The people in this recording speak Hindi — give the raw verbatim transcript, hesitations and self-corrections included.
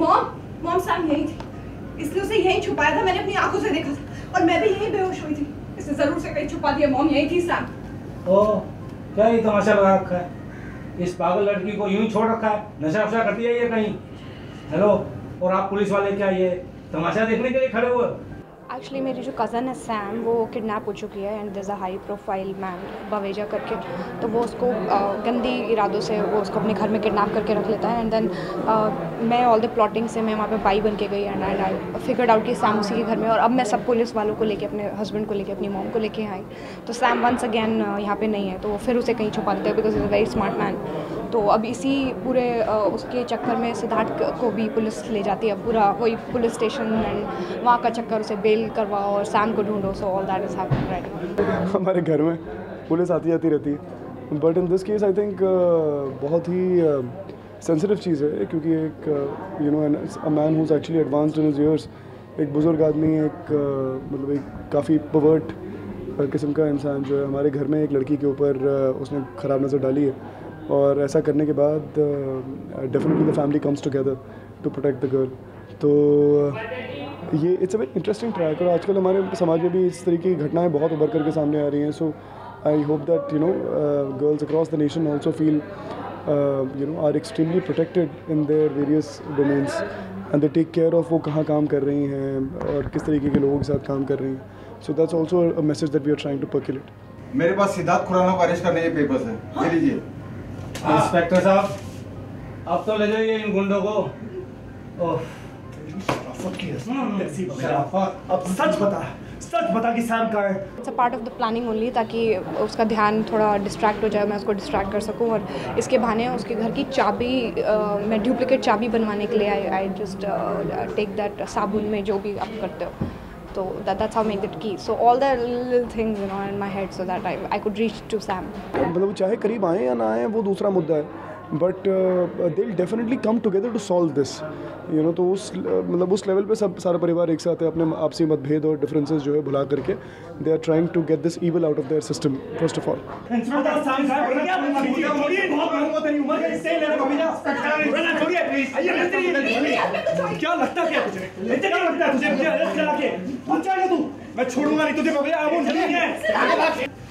मॉम मॉम सैम यही थी, इसलिए उसे यहीं छुपाया था, मैंने अपनी आंखों से देखा था और मैं भी यहीं बेहोश हुई थी, इसने जरूर से कहीं छुपा दिया। मॉम यही थी सैम। ओह क्या ही तमाशा लगा रखा है, इस पागल लड़की को यूं ही छोड़ रखा है, नशा वशा करती है ये कहीं। हेलो, और आप पुलिस वाले क्या ये तमाशा देखने के लिए खड़े हुए? एक्चुअली मेरी जो कज़न है सैम, वो किडनैप हो चुकी है and there is a high profile man Baweja करके, तो वो उसको uh, गंदी इरादों से वो उसको अपने घर में किडनैप करके रख लेता है एंड देन uh, मैं ऑल द प्लॉटिंग से मैं वहाँ पे बाई बन के गई and I I figured out कि सैम उसी के घर में, और अब मैं सब पुलिस वालों को लेके, अपने हस्बैंड को लेके, अपनी मॉम को लेके आई, तो सैम वंस अगेन यहाँ पे नहीं है, तो फिर उसे कहीं छुपा देते हैं because is a very smart man. तो अब इसी पूरे uh, उसके चक्कर में सिद्धार्थ को भी पुलिस ले जाती है, पूरा वही पुलिस स्टेशन एंड वहाँ का चक्कर, उसे बेल करवाओ और सैम को ढूंढो, so all that is happening right. हमारे घर में पुलिस आती जाती रहती है, but in this case I think बहुत ही सेंसिटिव uh, चीज़ है, क्योंकि एक you know a man who is actually advanced in his years, एक बुज़ुर्ग आदमी, एक uh, मतलब एक काफ़ी पर्वर्ट uh, किस्म का इंसान जो है हमारे घर में एक लड़की के ऊपर uh, उसने ख़राब नज़र डाली है, और ऐसा करने के बाद definitely the family comes together to protect the girl. तो uh, ये it's a very interesting track, और आजकल हमारे समाज में भी इस तरीके की घटनाएं बहुत उभर करके सामने आ रही हैं। So I hope that you know girls across the nation also feel you know are extremely protected in their various domains and they take care of वो कहाँ काम कर रही हैं और किस तरीके के लोगों के साथ काम कर रही हैं। So that's also a message that we are trying to percolate. मेरे पास सिद्धार्थ खुराना को अरेस्ट करने के पेपर्स हैं, हाँ? ये लीजिए। इंस्पेक्टर साहब, अब तो ले जाइए इन गुंडों को। ओह अब सच बता, सच बता कि सैम कहाँ है? It's a part of the planning only, ताकि उसका ध्यान थोड़ा डिस्ट्रैक्ट हो जाए, मैं उसको डिस्ट्रैक्ट कर सकूं, और इसके बहाने उसके घर की चाबी uh, मैं डुप्लीकेट चाबी बनवाने के लिए I I just take that साबुन में जो भी आप करते हो, तो that that's how I make the key. So all the little things you know in my head so that I I could reach to Sam. मतलब चाहे करीब आए या ना आए वो दूसरा मुद्दा है, but they will definitely come together to solve this, you know. तो उस मतलब उस लेवल पे सब सारा परिवार एक साथ है, अपने आपसी मतभेद और डिफरेंसेस जो है भुला करके they are trying to get this evil out of their system first of all. क्या लगता क्या तुझे? क्या लगता है तुझे मुझे अरेस्ट करा के? मैं छोड़ूंगा नहीं तुझे,